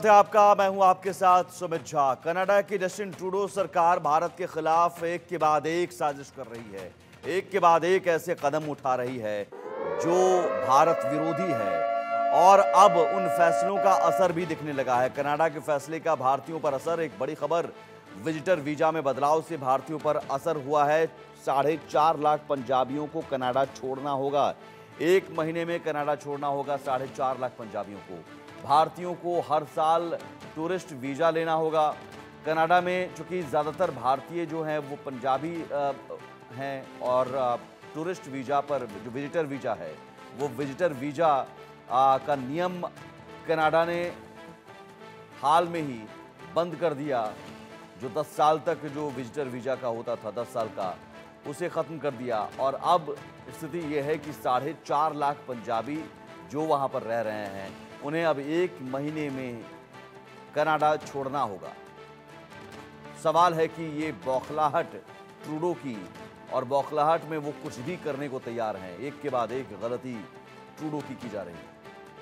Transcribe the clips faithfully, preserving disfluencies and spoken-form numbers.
है आपका। मैं हूं आपके साथ सुमित झा। कनाडा की जस्टिन ट्रूडो सरकार भारत के खिलाफ एक के बाद एक साजिश कर रही है, एक के बाद एक ऐसे कदम उठा रही है जो भारत विरोधी है और अब उन फैसलों का असर भी दिखने लगा है। कनाडा के फैसले का भारतीयों पर असर, एक बड़ी खबर, विजिटर वीजा में बदलाव से भारतीयों पर असर हुआ है। साढ़े चार लाख पंजाबियों को कनाडा छोड़ना होगा। एक महीने में कनाडा छोड़ना होगा साढ़े चार लाख पंजाबियों को। भारतीयों को हर साल टूरिस्ट वीजा लेना होगा। कनाडा में चूंकि ज़्यादातर भारतीय जो हैं वो पंजाबी हैं और टूरिस्ट वीजा पर जो विजिटर वीजा है वो विजिटर वीजा आ, का नियम कनाडा ने हाल में ही बंद कर दिया। जो दस साल तक जो विजिटर वीजा का होता था, दस साल का, उसे ख़त्म कर दिया। और अब स्थिति यह है कि साढ़े चार लाख पंजाबी जो वहाँ पर रह रहे हैं उन्हें अब एक महीने में कनाडा छोड़ना होगा। सवाल है कि ये बौखलाहट ट्रूडो की, और बौखलाहट में वो कुछ भी करने को तैयार हैं। एक के बाद एक गलती ट्रूडो की की जा रही है।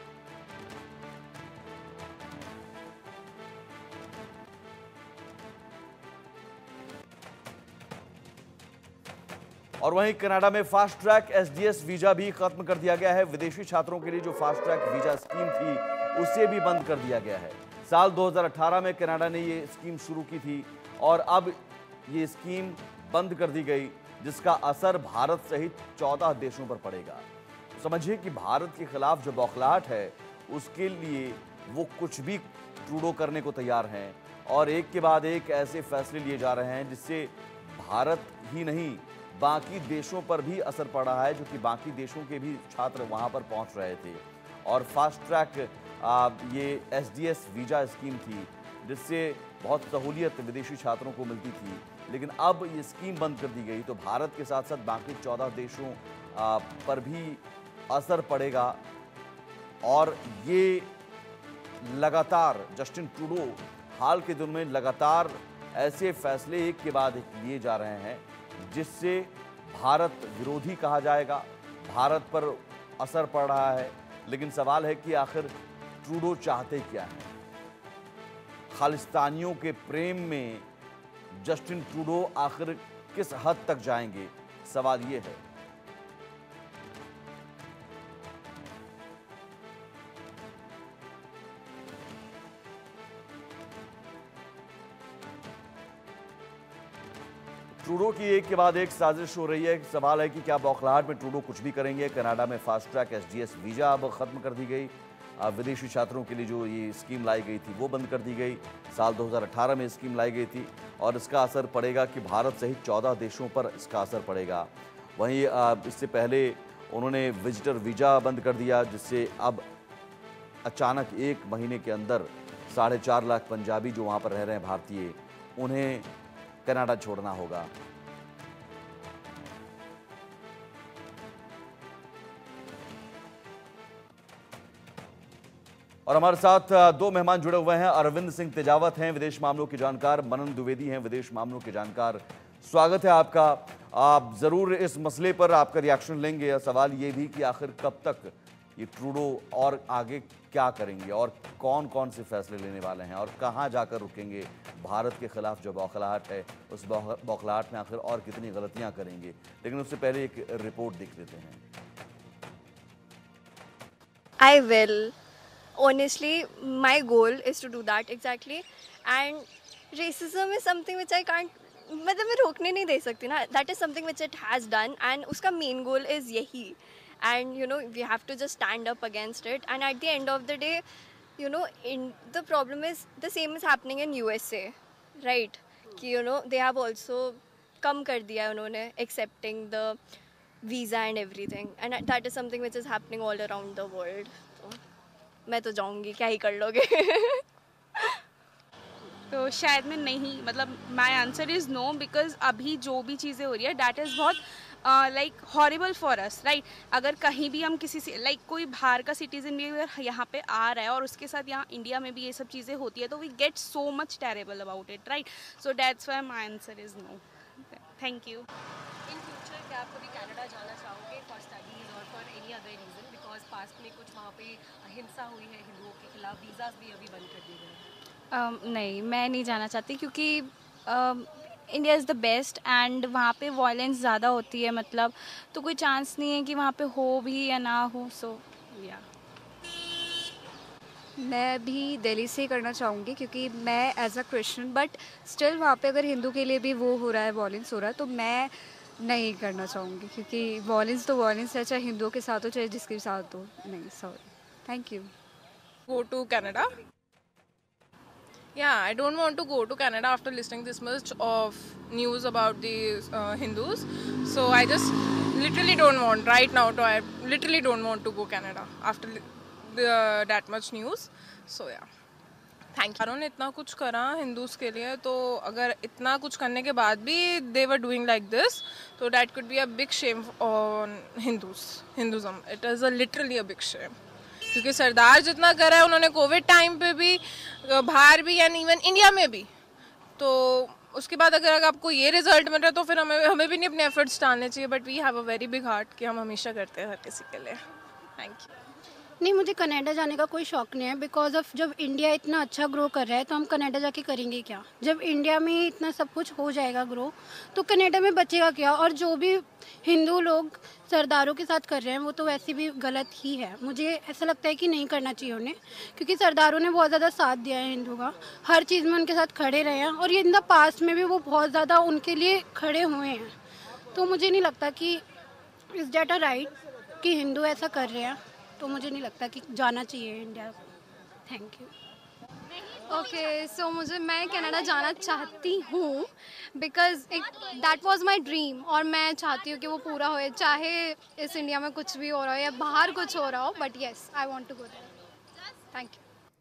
और वहीं कनाडा में फास्ट ट्रैक एसडीएस वीजा भी खत्म कर दिया गया है। विदेशी छात्रों के लिए जो फास्ट ट्रैक वीजा स्कीम थी उसे भी बंद कर दिया गया है। साल दो हज़ार अठारह में कनाडा ने ये स्कीम शुरू की थी और अब ये स्कीम बंद कर दी गई, जिसका असर भारत सहित चौदह देशों पर पड़ेगा। समझिए कि भारत के खिलाफ जो बौखलाहट है उसके लिए वो कुछ भी ट्रूडो करने को तैयार हैं और एक के बाद एक ऐसे फैसले लिए जा रहे हैं जिससे भारत ही नहीं बाकी देशों पर भी असर पड़ रहा है, जो कि बाकी देशों के भी छात्र वहां पर पहुंच रहे थे। और फास्ट ट्रैक ये एसडीएस वीजा स्कीम थी जिससे बहुत सहूलियत विदेशी छात्रों को मिलती थी, लेकिन अब ये स्कीम बंद कर दी गई तो भारत के साथ साथ बाकी चौदह देशों आ, पर भी असर पड़ेगा। और ये लगातार जस्टिन ट्रूडो हाल के दिनों में लगातार ऐसे फैसले एक के बाद एक लिए जा रहे हैं जिससे भारत विरोधी कहा जाएगा, भारत पर असर पड़ रहा है। लेकिन सवाल है कि आखिर ट्रूडो चाहते क्या हैं? खालिस्तानियों के प्रेम में जस्टिन ट्रूडो आखिर किस हद तक जाएंगे? सवाल यह है। ट्रूडो की एक के बाद एक साजिश हो रही है। सवाल है कि क्या बौखलाहट में ट्रूडो कुछ भी करेंगे? कनाडा में फास्ट ट्रैक एसडीएस वीजा अब खत्म कर दी गई। विदेशी छात्रों के लिए जो ये स्कीम लाई गई थी वो बंद कर दी गई। साल दो हज़ार अठारह में स्कीम लाई गई थी और इसका असर पड़ेगा कि भारत सहित चौदह देशों पर इसका असर पड़ेगा। वहीं इससे पहले उन्होंने विजिटर वीजा बंद कर दिया, जिससे अब अचानक एक महीने के अंदर साढ़े चार लाख पंजाबी जो वहाँ पर रह रहे हैं भारतीय, उन्हें कनाडा छोड़ना होगा। और हमारे साथ दो मेहमान जुड़े हुए हैं। अरविंद सिंह तेजावत हैं विदेश मामलों के जानकार, मनन द्विवेदी हैं विदेश मामलों के जानकार। स्वागत है आपका। आप जरूर इस मसले पर आपका रिएक्शन लेंगे। सवाल ये भी कि आखिर कब तक ये ट्रूडो और आगे क्या करेंगे और कौन कौन से फैसले लेने वाले हैं और कहां जाकर रुकेंगे? भारत के खिलाफ जो बौखलाहट है उस बौखलाहट में आखिर और कितनी गलतियां करेंगे? लेकिन उससे पहले एक रिपोर्ट देख लेते हैं। I will. Honestly, my goal is to do that exactly. And racism is something which I can't, मतलब मैं रोकने नहीं दे सकती ना. That is something which it has done, and उसका main goal is यही. And you know we have to just stand up against it. And at the end of the day, you know, in the problem is the same is happening in U S A, right? कि you know they have also कम कर दिया उन्होंने accepting the visa and everything, and that is something which is happening all around the world. So, मैं तो जाऊंगी, क्या ही कर लोगे? तो शायद मैं नहीं, मतलब my answer is no, because अभी जो भी चीज़ें हो रही है डैट इज़ बहुत like horrible for us, right. अगर कहीं भी हम किसी से लाइक like, कोई बाहर का सिटीज़न भी अगर यहाँ पे आ रहा है और उसके साथ यहाँ इंडिया में भी ये सब चीज़ें होती है तो we get so much terrible about it, right. So that's why my answer is no. Thank you. In future क्या आप कभी कनाडा जाना चाहोगे फॉर स्टडीज़ और for any other reason? Because past में कुछ वहाँ पे हिंसा हुई है हिंदुओं के खिलाफ, वीज़ाज भी अभी बंद कर दिए गए हैं। अम, नहीं, मैं नहीं जाना चाहती क्योंकि India is the best and वहाँ पे वॉयलेंस ज़्यादा होती है, मतलब तो कोई चांस नहीं है कि वहाँ पे हो भी या ना हो, सो या मैं भी दिल्ली से ही करना चाहूँगी क्योंकि मैं as a Christian but still वहाँ पे अगर हिंदू के लिए भी वो हो रहा है, वॉलेंस हो रहा है, तो मैं नहीं करना चाहूँगी क्योंकि वॉलेंस तो वॉलेंस है, चाहे हिंदुओं के साथ हो चाहे जिसके साथ हो। नहीं, sorry, thank you. Go to Canada. Yeah, I don't want to go to Canada after listening this much of news about the uh, Hindus. So I just literally don't want right now. To I literally don't want to go Canada after the, that much news. So yeah, thank you. उन्होंने इतना कुछ करा Hindus के लिए, तो अगर इतना कुछ करने के बाद भी they were doing like this, so that could be a big shame on Hindus, Hinduism. It is a literally a big shame. क्योंकि सरदार जितना करा है उन्होंने कोविड टाइम पे भी, बाहर भी एंड इवन इंडिया में भी, तो उसके बाद अगर आपको ये रिजल्ट मिल रहा है तो फिर हमें हमें भी नहीं अपने एफर्ट्स डालने चाहिए। But we have a very big heart कि हम हमेशा करते हैं हर किसी के लिए। Thank you. नहीं, मुझे कनाडा जाने का कोई शौक नहीं है बिकॉज ऑफ जब इंडिया इतना अच्छा ग्रो कर रहा है तो हम कनाडा जाके करेंगे क्या? जब इंडिया में ही इतना सब कुछ हो जाएगा ग्रो, तो कनाडा में बचेगा क्या? और जो भी हिंदू लोग सरदारों के साथ कर रहे हैं वो तो वैसे भी गलत ही है। मुझे ऐसा लगता है कि नहीं करना चाहिए उन्हें, क्योंकि सरदारों ने बहुत ज़्यादा साथ दिया है हिंदू का, हर चीज़ में उनके साथ खड़े रहे हैं और ये इन द पास्ट में भी वो बहुत ज़्यादा उनके लिए खड़े हुए हैं। तो मुझे नहीं लगता कि इज़ डेट अ राइट कि हिंदू ऐसा कर रहे हैं, तो मुझे नहीं लगता कि जाना चाहिए India. Thank you. Okay, so मुझे मैं कनाडा जाना चाहती हूँ बिकॉज एक दैट वाज माय ड्रीम, और मैं चाहती हूँ कि वो पूरा होए, चाहे इस इंडिया में कुछ भी हो रहा हो या बाहर कुछ हो रहा हो, but yes I want to go there. Thank you.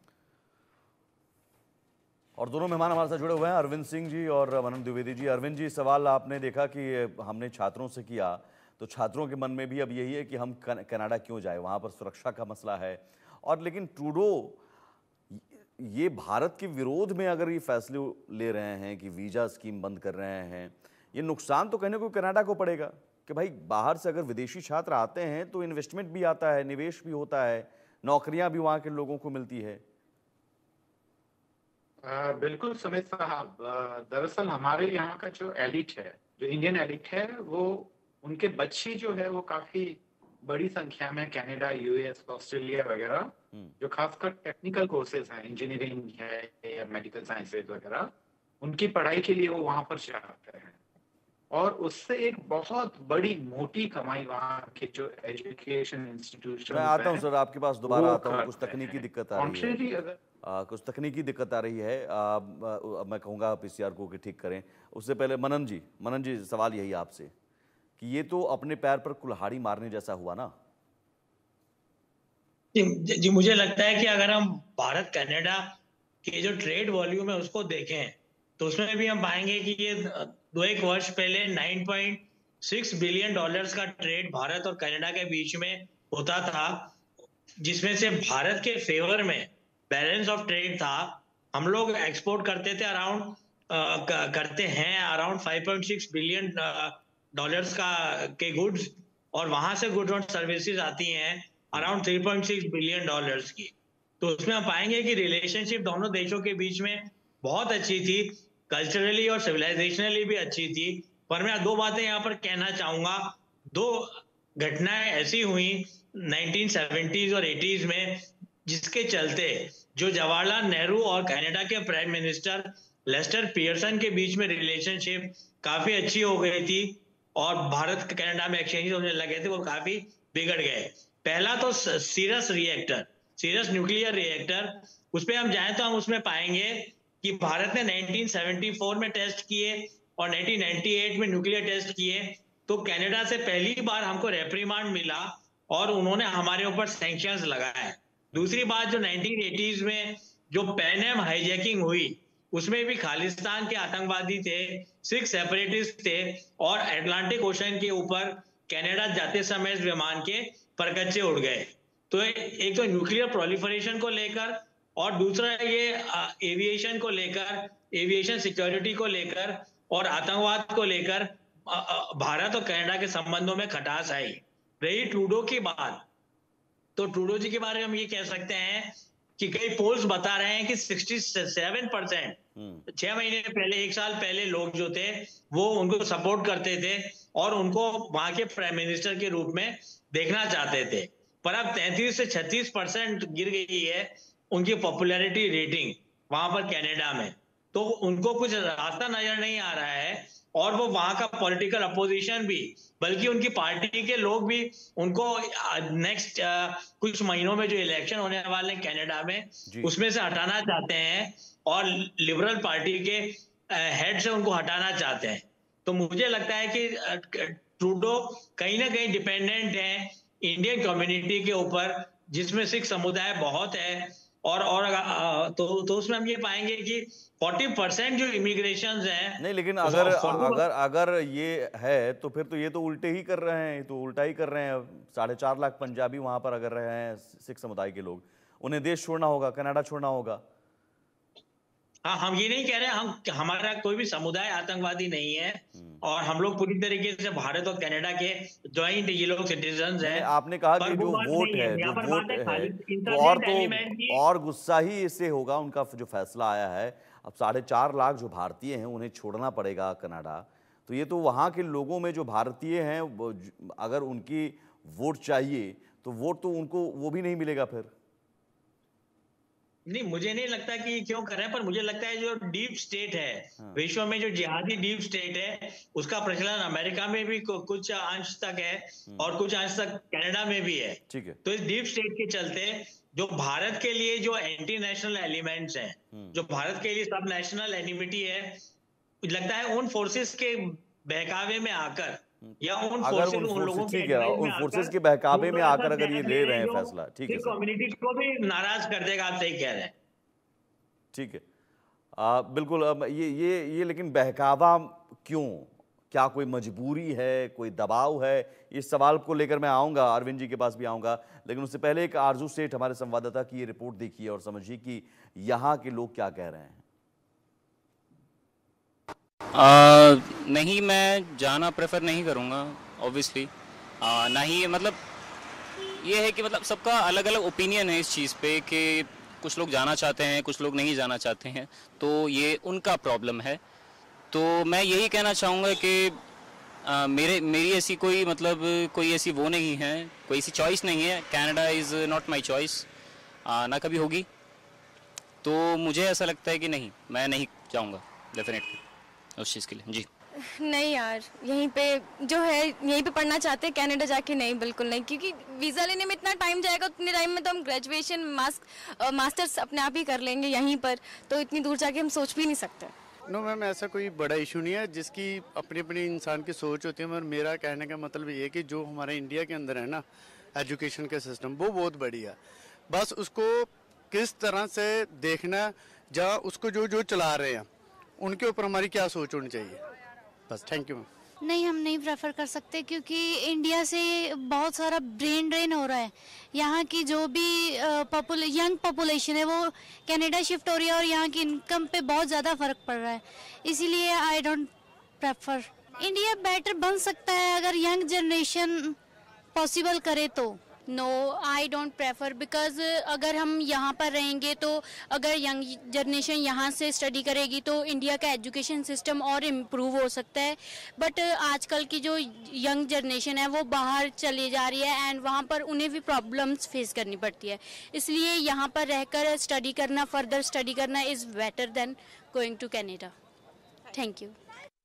और दोनों मेहमान हमारे साथ जुड़े हुए हैं, अरविंद सिंह जी और मनन द्विवेदी जी। अरविंद जी, सवाल आपने देखा कि हमने छात्रों से किया, तो छात्रों के मन में भी अब यही है कि हम कनाडा क्यों जाए, वहाँ पर सुरक्षा का मसला है। और लेकिन ट्रूडो ये भारत के विरोध में अगर ये फैसले ले रहे हैं कि वीज़ा स्कीम बंद कर रहे हैं, ये नुकसान तो कहने को कनाडा को पड़ेगा कि भाई बाहर से अगर विदेशी छात्र आते हैं तो इन्वेस्टमेंट भी आता है, निवेश भी होता है, नौकरियां भी वहाँ के लोगों को मिलती है। आ, बिल्कुल सुमित साहब, दरअसल हमारे यहाँ का जो एलिट है, जो इंडियन एलिट है, वो उनके बच्चे जो है वो काफी बड़ी संख्या में कनाडा, यूएस, ऑस्ट्रेलिया वगैरह, जो खासकर टेक्निकल कोर्सेज हैं, इंजीनियरिंग है या मेडिकल साइंसेज वगैरह, उनकी पढ़ाई के लिए वो वहां पर जाते हैं और उससे एक बहुत बड़ी मोटी कमाई वहाँ के जो एजुकेशन इंस्टीट्यूशन। मैं आता हूँ सर आपके पास, दोबारा आता हूँ। कुछ तकनीकी दिक्कत आ रही है, अगर आ, कुछ तकनीकी दिक्कत आ रही है, आ, आ, मैं कहूँगा पीसीआर को कि ठीक करें। उससे पहले मनन जी, मनन जी सवाल यही आपसे कि ये तो अपने पैर पर कुल्हाड़ी मारने जैसा हुआ ना? जी, जी मुझे लगता है कि अगर हम भारत कनाडा के जो ट्रेड वॉल्यूम है उसको देखें तो उसमें भी हम पाएंगे कि ये दो एक वर्ष पहले नौ पॉइंट छह बिलियन डॉलर्स का ट्रेड भारत और कनाडा के बीच में होता था, जिसमें से भारत के फेवर में बैलेंस ऑफ ट्रेड था। हम लोग एक्सपोर्ट करते थे अराउंड करते हैं अराउंड पाँच पॉइंट छह बिलियन डॉलर्स का के गुड्स, और वहां से गुड्स और सर्विसेज आती हैं अराउंड तीन पॉइंट छह बिलियन डॉलर्स की। तो उसमें हम पाएंगे कि रिलेशनशिप दोनों देशों के बीच में बहुत अच्छी थी, कल्चरली और सिविलाइजेशनली भी अच्छी थी। पर मैं दो बातें यहाँ पर कहना चाहूंगा। दो घटनाएं ऐसी हुई नाइनटीन सेवेंटीज़ और एटीज़ में जिसके चलते जो जवाहरलाल नेहरू और कनाडा के प्राइम मिनिस्टर लेस्टर पियर्सन के बीच में रिलेशनशिप काफी अच्छी हो गई थी और भारत कनाडा में एक्सचेंज होने लगे थे, वो काफी बिगड़ गए। पहला तो serious reactor, serious nuclear reactor, उस पर हम जाएं तो हम उसमें पाएंगे कि भारत ने नाइनटीन सेवेंटी फोर में टेस्ट किए और नाइनटीन नाइंटी एट में न्यूक्लियर टेस्ट किए, तो कनाडा से पहली बार हमको रेप्रीमांड मिला और उन्होंने हमारे ऊपर सैंक्शंस लगाए। दूसरी बात, जो नाइनटीन एटीज़ में जो पैन एम हाईजैकिंग हुई उसमें भी खालिस्तान के आतंकवादी थे, सिख सेपरेटिस्ट थे और अटलांटिक ओशन के ऊपर कनाडा जाते समय इस विमान के परकच्चे उड़ गए। तो एक तो न्यूक्लियर प्रोलिफरेशन को लेकर और दूसरा ये एविएशन को लेकर, एविएशन सिक्योरिटी को लेकर और आतंकवाद को लेकर भारत और कनाडा के संबंधों में खटास आई। रही ट्रूडो की बात, तो ट्रूडो जी के बारे में हम ये कह सकते हैं कि कई पोल्स बता रहे हैं कि सड़सठ परसेंट छह महीने पहले, एक साल पहले लोग जो थे वो उनको सपोर्ट करते थे और उनको वहां के प्राइम मिनिस्टर के रूप में देखना चाहते थे। पर अब तैंतीस से छत्तीस परसेंट गिर गई है उनकी पॉपुलैरिटी रेटिंग वहां पर कनाडा में। तो उनको कुछ रास्ता नजर नहीं आ रहा है और वो वहां का पॉलिटिकल अपोजिशन भी, बल्कि उनकी पार्टी के लोग भी उनको नेक्स्ट कुछ महीनों में जो इलेक्शन होने वाले हैं कनाडा में उसमें से हटाना चाहते हैं और लिबरल पार्टी के हेड से उनको हटाना चाहते हैं। तो मुझे लगता है कि ट्रूडो कहीं ना कहीं डिपेंडेंट है इंडियन कम्युनिटी के ऊपर, जिसमें सिख समुदाय बहुत है और और तो तो उसमें हम ये पाएंगे कि चालीस परसेंट जो इमिग्रेशन हैं। नहीं, लेकिन अगर अगर अगर ये है तो फिर तो ये तो उल्टे ही कर रहे हैं, तो उल्टा ही कर रहे हैं। साढ़े चार लाख पंजाबी वहां पर अगर रहे हैं सिख समुदाय के लोग, उन्हें देश छोड़ना होगा, कनाडा छोड़ना होगा। हाँ, हम ये नहीं कह रहे, हम हमारा कोई भी समुदाय आतंकवादी नहीं है और हम लोग पूरी तरीके से भारत और कनाडा के ज्वाइंट ये लोग सिटीजन हैं। आपने कहा कि जो वोट है, जो वोट है तो और तो और गुस्सा ही इससे होगा उनका जो फैसला आया है। अब साढ़े चार लाख जो भारतीय हैं उन्हें छोड़ना पड़ेगा कनाडा, तो ये तो वहाँ के लोगों में जो भारतीय हैं अगर उनकी वोट चाहिए तो वोट तो उनको वो भी नहीं मिलेगा फिर। नहीं, मुझे नहीं लगता कि क्यों कर रहे हैं, पर मुझे लगता है जो डीप स्टेट है, हाँ। विश्व में जो जिहादी डीप स्टेट है उसका प्रचलन अमेरिका में भी कुछ अंश तक है और कुछ अंश तक कनाडा में भी है। ठीक है। तो इस डीप स्टेट के चलते जो भारत के लिए जो एंटी नेशनल एलिमेंट्स हैं, जो भारत के लिए सब नेशनल एनिमिटी है, लगता है उन फोर्सेस के बहकावे में आकर या उन फोर्सेस उन लोगों ठीक है उन फोर्सेस के बहकावे में आकर अगर ये ले रहे हैं फैसला, ठीक है, कम्युनिटी को भी नाराज कर देगा। आप सही कह रहे हैं। ठीक है, आ, बिल्कुल। ये ये ये लेकिन बहकावा क्यों? क्या कोई मजबूरी है, कोई दबाव है? इस सवाल को लेकर मैं आऊंगा, अरविंद जी के पास भी आऊंगा, लेकिन उससे पहले एक आरजू सेठ हमारे संवाददाता की ये रिपोर्ट देखिए और समझिए कि यहाँ के लोग क्या कह रहे हैं। आ, नहीं, मैं जाना प्रेफर नहीं करूँगा ऑब्वियसली। ना ही मतलब ये है कि मतलब सबका अलग अलग ओपिनियन है इस चीज़ पे कि कुछ लोग जाना चाहते हैं, कुछ लोग नहीं जाना चाहते हैं, तो ये उनका प्रॉब्लम है। तो मैं यही कहना चाहूँगा कि आ, मेरे मेरी ऐसी कोई मतलब कोई ऐसी वो नहीं है, कोई ऐसी चॉइस नहीं है। Canada is not my choice, ना कभी होगी। तो मुझे ऐसा लगता है कि नहीं, मैं नहीं जाऊँगा डेफिनेटली उस चीज़ के लिए। जी नहीं यार, यहीं पे जो है यहीं पे पढ़ना चाहते हैं, कनाडा जाके नहीं, बिल्कुल नहीं, क्योंकि वीज़ा लेने में इतना टाइम जाएगा, उतने टाइम में तो हम ग्रेजुएशन मास्टर्स अपने आप ही कर लेंगे यहीं पर, तो इतनी दूर जाके हम सोच भी नहीं सकते। नो मैम, ऐसा कोई बड़ा इशू नहीं है, जिसकी अपनी अपनी इंसान की सोच होती है। मगर मेरा कहने का मतलब ये है कि जो हमारे इंडिया के अंदर है ना एजुकेशन का सिस्टम, वो बहुत बढ़िया, बस उसको किस तरह से देखना, जहाँ उसको जो जो चला रहे हैं उनके ऊपर हमारी क्या सोच होनी चाहिए, बस। Thank you ma'am. नहीं, हम नहीं प्रेफर कर सकते, क्योंकि इंडिया से बहुत सारा ब्रेन ड्रेन हो रहा है। यहाँ की जो भी पॉपुले यंग पॉपुलेशन है वो कनाडा शिफ्ट हो रही है और यहाँ की इनकम पे बहुत ज़्यादा फ़र्क पड़ रहा है, इसीलिए I don't prefer. India better बन सकता है अगर यंग जनरेशन पॉसिबल करे तो। No, I don't prefer, because अगर हम यहाँ पर रहेंगे तो अगर यंग जनरेशन यहाँ से स्टडी करेगी तो इंडिया का एजुकेशन सिस्टम और इम्प्रूव हो सकता है। बट आजकल की जो यंग जनरेशन है वो बाहर चली जा रही है एंड वहाँ पर उन्हें भी प्रॉब्लम्स फेस करनी पड़ती है, इसलिए यहाँ पर रहकर स्टडी करना, फर्दर स्टडी करना is better than going to Canada. Thank you.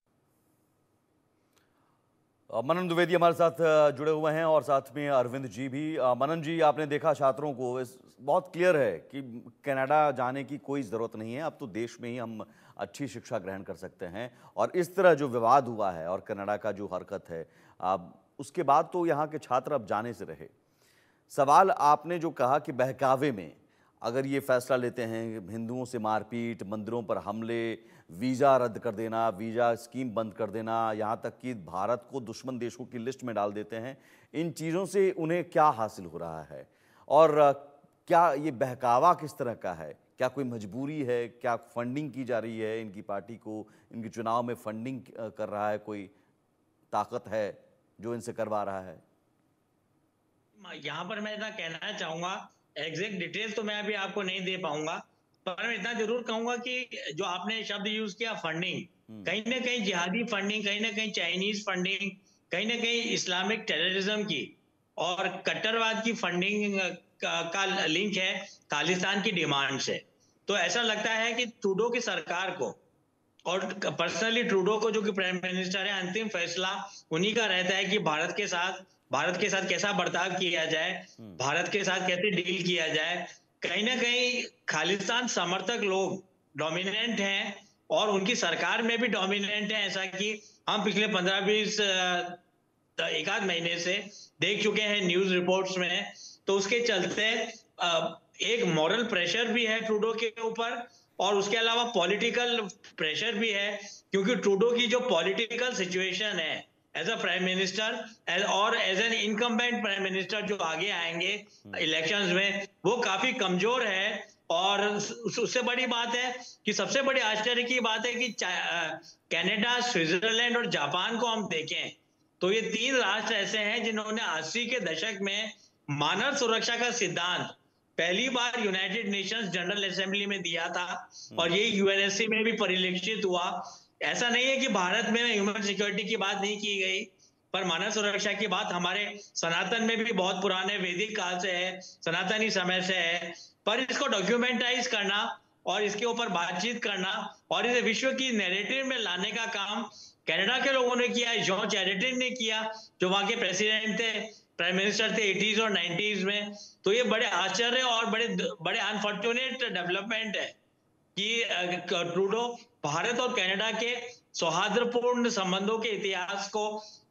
Manan Dwivedi हमारे साथ जुड़े हुए हैं और साथ में अरविंद जी भी। मनन जी, आपने देखा छात्रों को, इस बहुत क्लियर है कि कनाडा जाने की कोई ज़रूरत नहीं है, अब तो देश में ही हम अच्छी शिक्षा ग्रहण कर सकते हैं। और इस तरह जो विवाद हुआ है और कनाडा का जो हरकत है, अब उसके बाद तो यहाँ के छात्र अब जाने से रहे। सवाल आपने जो कहा कि बहकावे में अगर ये फैसला लेते हैं, हिंदुओं से मारपीट, मंदिरों पर हमले, वीज़ा रद्द कर देना, वीज़ा स्कीम बंद कर देना, यहाँ तक कि भारत को दुश्मन देशों की लिस्ट में डाल देते हैं, इन चीज़ों से उन्हें क्या हासिल हो रहा है और क्या ये बहकावा किस तरह का है? क्या कोई मजबूरी है? क्या फंडिंग की जा रही है इनकी पार्टी को, इनके चुनाव में फंडिंग कर रहा है कोई ताकत है जो इनसे करवा रहा है? यहाँ पर मैं इतना कहना चाहूँगा, एग्जैक्ट डिटेल्स तो मैं अभी आपको नहीं दे पाऊंगा, पर मैं इतना जरूर कहूंगा कि जो आपने शब्द यूज किया फंडिंग, कहीं ना कहीं जिहादी फंडिंग, कहीं ना कहीं चाइनीज फंडिंग, कहीं ना कहीं इस्लामिक टेररिज्म की और कट्टरवाद की फंडिंग का, का लिंक है खालिस्तान की डिमांड से। तो ऐसा लगता है कि ट्रूडो की सरकार को और पर्सनली ट्रूडो को, जो कि प्राइम मिनिस्टर है, अंतिम फैसला उन्हीं का रहता है कि भारत के साथ भारत के साथ कैसा बर्ताव किया जाए, भारत के साथ कैसे डील किया जाए। कहीं ना कहीं खालिस्तान समर्थक लोग डोमिनेंट हैं और उनकी सरकार में भी डोमिनेंट है, ऐसा कि हम पिछले पंद्रह बीस एक आध महीने से देख चुके हैं न्यूज रिपोर्ट्स में। तो उसके चलते एक मॉरल प्रेशर भी है ट्रूडो के ऊपर और उसके अलावा पॉलिटिकल प्रेशर भी है, क्योंकि ट्रूडो की जो पॉलिटिकल सिचुएशन है एज अ प्राइम मिनिस्टर और as an incumbent prime minister जो आगे आएंगे इलेक्शंस में, वो काफी कमजोर है। और उससे बड़ी बात है कि सबसे बड़ी आश्चर्य की बात है कि कनाडा, स्विट्जरलैंड और जापान को हम देखें तो ये तीन राष्ट्र ऐसे हैं जिन्होंने अस्सी के दशक में मानव सुरक्षा का सिद्धांत पहली बार यूनाइटेड नेशंस जनरल असेंबली में दिया था और ये यूएनएससी में भी परिलक्षित हुआ। ऐसा नहीं है कि भारत में ह्यूमन सिक्योरिटी की बात नहीं की गई, पर मानव सुरक्षा की बात हमारे सनातन में भी बहुत पुराने वैदिक काल से है, सनातनी समय से है। पर इसको डॉक्यूमेंटाइज करना और इसके ऊपर बातचीत करना और इसे विश्व की नैरेटिव में लाने का काम कनाडा के लोगों ने किया, जॉन चैरिटी ने किया, जो वहां के प्रेसिडेंट थे, प्राइम मिनिस्टर थे एटीज और नाइन्टीज में। तो ये बड़े आश्चर्य और बड़े बड़े अनफॉर्चुनेट डेवलपमेंट है कि ट्रूडो भारत और कनाडा के सौहार्दपूर्ण संबंधों के इतिहास को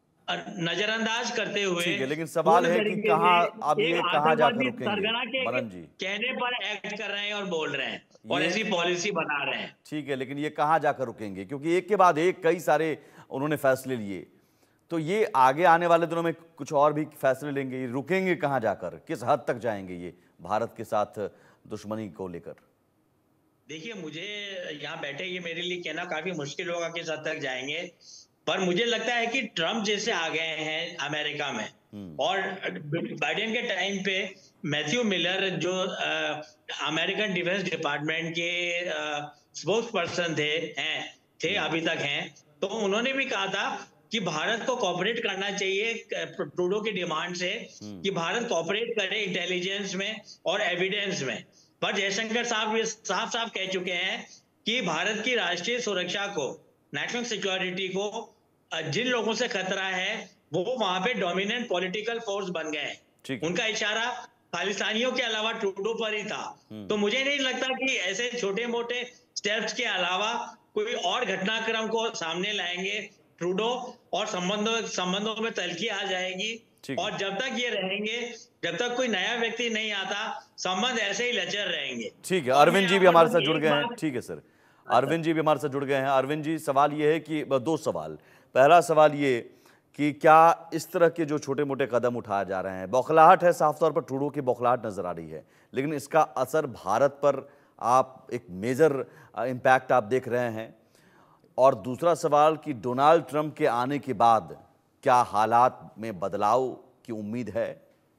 नजरअंदाज करते हुए, ठीक है, लेकिन सवाल है कि कहां अब ये कहां जाकर सरगना के रुकेंगे? कहने पर एक्ट कर रहे हैं और बोल रहे हैं और ऐसी पॉलिसी बना रहे हैं। ठीक है, लेकिन ये कहां जाकर रुकेंगे? क्योंकि एक के बाद एक कई सारे उन्होंने फैसले लिए, तो ये आगे आने वाले दिनों में कुछ और भी फैसले लेंगे, रुकेंगे कहां जाकर, किस हद तक जाएंगे ये भारत के साथ दुश्मनी को लेकर? देखिए, मुझे यहाँ बैठे ये मेरे लिए कहना काफी मुश्किल होगा किस हद तक जाएंगे, पर मुझे लगता है कि ट्रम्प जैसे आ गए हैं अमेरिका में और बाइडेन के टाइम पे मैथ्यू मिलर जो अमेरिकन डिफेंस डिपार्टमेंट के स्पोक्स पर्सन थे हैं थे अभी तक हैं, तो उन्होंने भी कहा था कि भारत को कोऑपरेट करना चाहिए ट्रूडो की डिमांड से कि भारत कोऑपरेट करे इंटेलिजेंस में और एविडेंस में। पर जयशंकर साहब ये साफ साफ कह चुके हैं कि भारत की राष्ट्रीय सुरक्षा को, नेशनल सिक्योरिटी को जिन लोगों से खतरा है वो वहां पे डोमिनेंट पॉलिटिकल फोर्स बन गए। उनका इशारा खालिस्तानियों के अलावा ट्रूडो पर ही था। तो मुझे नहीं लगता कि ऐसे छोटे मोटे स्टेप्स के अलावा कोई और घटनाक्रम को सामने लाएंगे ट्रूडो और संबंधों संबंधों में तल्खी आ जाएगी। और जब तक ये रहेंगे, जब तक कोई नया व्यक्ति नहीं आता, संबंध ऐसे ही लचर रहेंगे। ठीक है, अरविंद जी भी हमारे साथ जुड़ गए हैं। ठीक है सर, अरविंद जी भी हमारे साथ जुड़ गए हैं। अरविंद जी, सवाल ये है कि दो सवाल, पहला सवाल ये कि क्या इस तरह के जो छोटे मोटे कदम उठाए जा रहे हैं, बौखलाहट है, साफ तौर पर ट्रूडो की बौखलाहट नजर आ रही है, लेकिन इसका असर भारत पर आप एक मेजर इम्पैक्ट आप देख रहे हैं? और दूसरा सवाल कि डोनाल्ड ट्रंप के आने के बाद क्या हालात में बदलाव की उम्मीद है?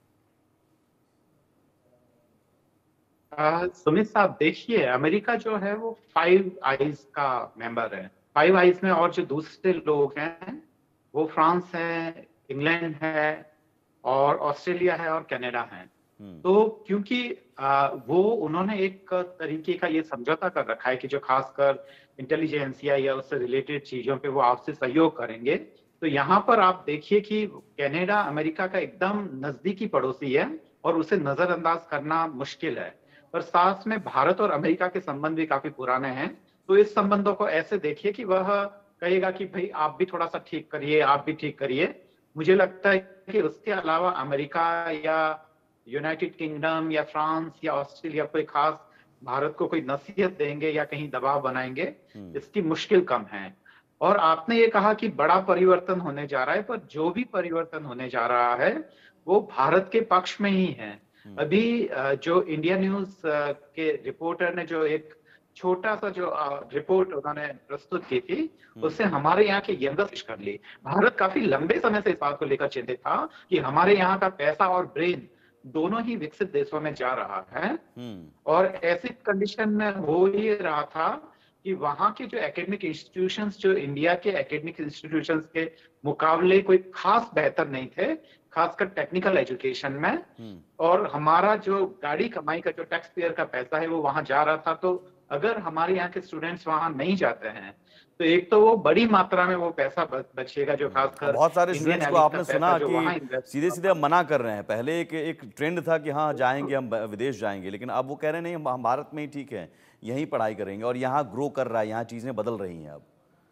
सुमित साहब, देखिए, अमेरिका जो है वो फाइव आइज का मेंबर है। फाइव आइज में और जो दूसरे लोग हैं वो फ्रांस है, इंग्लैंड है और ऑस्ट्रेलिया है और कनाडा है। तो क्योंकि आ, वो उन्होंने एक तरीके का ये समझौता कर रखा है कि जो खासकर इंटेलिजेंसिया या उससे रिलेटेड चीजों पे वो आपसे सहयोग करेंगे। तो यहाँ पर आप देखिए कि कनाडा अमेरिका का एकदम नजदीकी पड़ोसी है और उसे नजरअंदाज करना मुश्किल है। पर साथ में भारत और अमेरिका के संबंध भी काफी पुराने हैं, तो इस संबंधों को ऐसे देखिए कि वह कहेगा कि भाई आप भी थोड़ा सा ठीक करिए, आप भी ठीक करिए। मुझे लगता है कि उसके अलावा अमेरिका या यूनाइटेड किंगडम या फ्रांस या ऑस्ट्रेलिया कोई खास भारत को कोई नसीहत देंगे या कहीं दबाव बनाएंगे, इसकी मुश्किल कम है। और आपने ये कहा कि बड़ा परिवर्तन होने जा रहा है, पर जो भी परिवर्तन होने जा रहा है वो भारत के पक्ष में ही है। अभी जो इंडिया न्यूज के रिपोर्टर ने जो एक छोटा सा जो रिपोर्ट उन्होंने प्रस्तुत की थी, उससे हमारे यहाँ की यंगस्ट कर ली। भारत काफी लंबे समय से इस बात को लेकर चिंतित था कि हमारे यहाँ का पैसा और ब्रेन दोनों ही विकसित देशों में जा रहा है। और ऐसी कंडीशन में हो ये रहा था कि वहाँ के जो एकेडमिक इंस्टीट्यूशंस जो इंडिया के एकेडमिक इंस्टीट्यूशंस के मुकाबले कोई खास बेहतर नहीं थे, खासकर टेक्निकल एजुकेशन में। और हमारा जो गाड़ी कमाई का जो टैक्स पेयर का पैसा है वो वहां जा रहा था। तो अगर हमारे यहाँ के स्टूडेंट्स वहां नहीं जाते हैं तो एक तो वो बड़ी मात्रा में वो पैसा बचेगा जो खासकर बहुत सारे स्टूडेंट्स को आपने सुना कि सीधे सीधे मना कर रहे हैं। पहले एक एक ट्रेंड था कि हाँ जाएंगे हम विदेश जाएंगे, लेकिन अब वो कह रहे हैं नहीं हम भारत में ही ठीक है, यहीं पढ़ाई करेंगे और यहाँ ग्रो कर रहा है, यहाँ चीजें बदल रही हैं अब।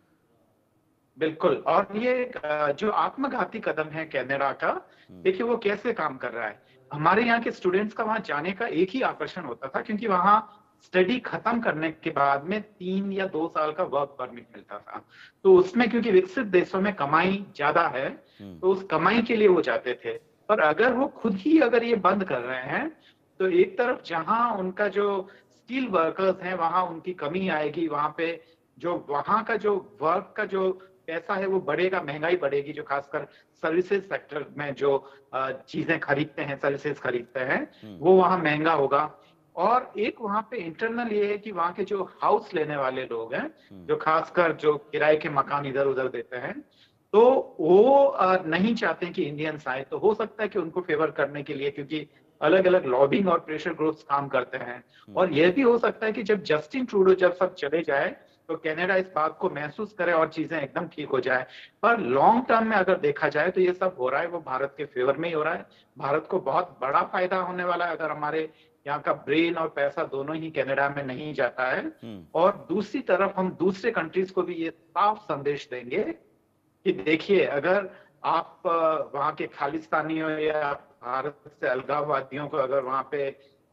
बिल्कुल। और ये जो आत्मघाती कदम है कनाडा का, देखिए वो कैसे काम कर रहा है। हमारे यहाँ के स्टूडेंट्स का वहां जाने का एक ही आकर्षण होता था, क्योंकि वहां स्टडी खत्म करने के बाद में तीन या दो साल का वर्क परमिट मिलता था। तो उसमें क्योंकि विकसित देशों में कमाई ज्यादा है तो उस कमाई के लिए वो जाते थे। पर अगर वो खुद ही अगर ये बंद कर रहे हैं तो एक तरफ जहां उनका जो स्किल वर्कर्स हैं वहां उनकी कमी आएगी, वहां पे जो वहां का जो वर्क का जो पैसा है वो बढ़ेगा, महंगाई बढ़ेगी, जो खासकर सर्विसेज सेक्टर में जो चीजें खरीदते हैं, सर्विसेज खरीदते हैं, वो वहां महंगा होगा। और एक वहां पे इंटरनल ये है कि वहां के जो हाउस लेने वाले लोग हैं, जो खासकर जो किराए के मकान इधर उधर देते हैं, तो वो नहीं चाहते कि इंडियंस आए। तो हो सकता है कि उनको फेवर करने के लिए, क्योंकि अलग अलग लॉबिंग और प्रेशर ग्रुप्स काम करते हैं। और यह भी हो सकता है कि जब जस्टिन ट्रूडो जब सब चले जाए तो कनाडा इस बात को महसूस करे और चीजें एकदम ठीक हो जाए। पर लॉन्ग टर्म में अगर देखा जाए तो ये सब हो रहा है वो भारत के फेवर में ही हो रहा है। भारत को बहुत बड़ा फायदा होने वाला है अगर हमारे यहाँ का ब्रेन और पैसा दोनों ही कनाडा में नहीं जाता है। और दूसरी तरफ हम दूसरे कंट्रीज को भी ये साफ संदेश देंगे कि देखिए, अगर आप वहाँ के खालिस्तानियों या भारत से अलगाववादियों को अगर वहाँ पे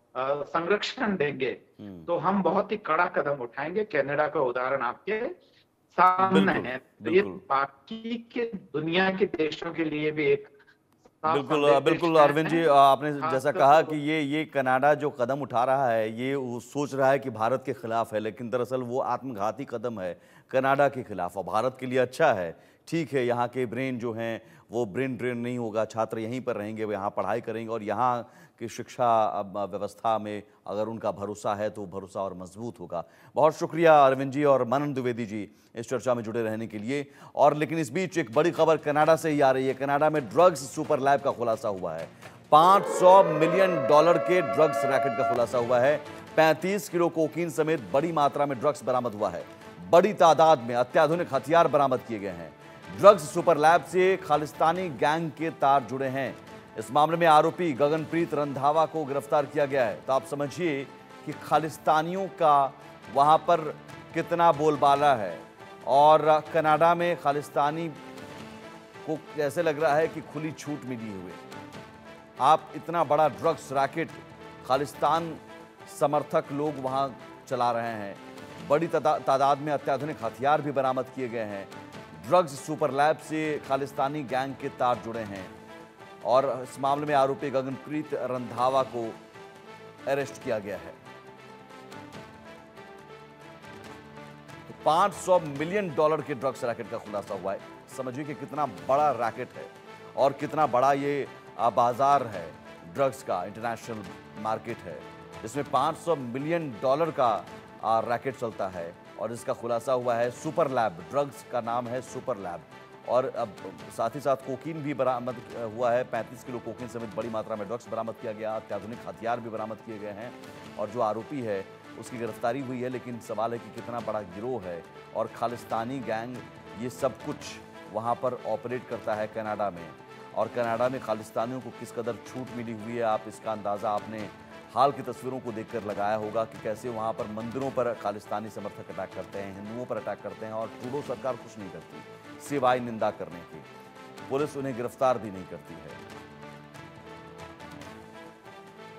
संरक्षण देंगे तो हम बहुत ही कड़ा कदम उठाएंगे। कनाडा का उदाहरण आपके सामने है। तो ये बाकी के दुनिया के देशों के लिए भी एक बिल्कुल बिल्कुल अरविंद जी, आपने जैसा कहा कि ये ये कनाडा जो कदम उठा रहा है ये वो सोच रहा है कि भारत के खिलाफ है, लेकिन दरअसल वो आत्मघाती कदम है कनाडा के खिलाफ। और भारत के लिए अच्छा है, ठीक है, यहाँ के ब्रेन जो हैं वो ब्रेन ड्रेन नहीं होगा, छात्र यहीं पर रहेंगे, वो यहाँ पढ़ाई करेंगे और यहाँ की शिक्षा व्यवस्था में अगर उनका भरोसा है तो भरोसा और मजबूत होगा। बहुत शुक्रिया अरविंद जी और मनन द्विवेदी जी इस चर्चा में जुड़े रहने के लिए। और लेकिन इस बीच एक बड़ी खबर कनाडा से ही आ रही है। कनाडा में ड्रग्स सुपर लैब का खुलासा हुआ है। पाँच सौ मिलियन डॉलर के ड्रग्स रैकेट का खुलासा हुआ है। पैंतीस किलो कोकीन समेत बड़ी मात्रा में ड्रग्स बरामद हुआ है। बड़ी तादाद में अत्याधुनिक हथियार बरामद किए गए हैं। ड्रग्स सुपर लैब से खालिस्तानी गैंग के तार जुड़े हैं। इस मामले में आरोपी गगनप्रीत रंधावा को गिरफ्तार किया गया है। तो आप समझिए कि खालिस्तानियों का वहां पर कितना बोलबाला है। और कनाडा में खालिस्तानी को ऐसे लग रहा है कि खुली छूट मिली हुई। आप इतना बड़ा ड्रग्स रैकेट खालिस्तान समर्थक लोग वहां चला रहे हैं। बड़ी तादाद में अत्याधुनिक हथियार भी बरामद किए गए हैं। ड्रग्स सुपर लैब से खालिस्तानी गैंग के तार जुड़े हैं और इस मामले में आरोपी गगनप्रीत रंधावा को अरेस्ट किया गया है। तो पाँच सौ मिलियन डॉलर के ड्रग्स रैकेट का खुलासा हुआ है। समझिए कि कितना बड़ा रैकेट है और कितना बड़ा ये बाजार है ड्रग्स का, इंटरनेशनल मार्केट है। इसमें पाँच सौ मिलियन डॉलर का रैकेट चलता है और इसका खुलासा हुआ है सुपर लैब। ड्रग्स का नाम है सुपर लैब। और अब साथ ही साथ कोकीन भी बरामद हुआ है। पैंतीस किलो कोकीन समेत बड़ी मात्रा में ड्रग्स बरामद किया गया। अत्याधुनिक हथियार भी बरामद किए गए हैं और जो आरोपी है उसकी गिरफ्तारी हुई है। लेकिन सवाल है कि कितना बड़ा गिरोह है और खालिस्तानी गैंग ये सब कुछ वहाँ पर ऑपरेट करता है कनाडा में। और कनाडा में खालिस्तानियों को किस कदर छूट मिली हुई है, आप इसका अंदाज़ा आपने हाल की तस्वीरों को देखकर लगाया होगा कि कैसे वहाँ पर मंदिरों पर खालिस्तानी समर्थक अटैक करते हैं, हिंदुओं पर अटैक करते हैं और ट्रूडो सरकार कुछ नहीं करती सिवाय निंदा करने की। पुलिस उन्हें गिरफ्तार भी नहीं करती है।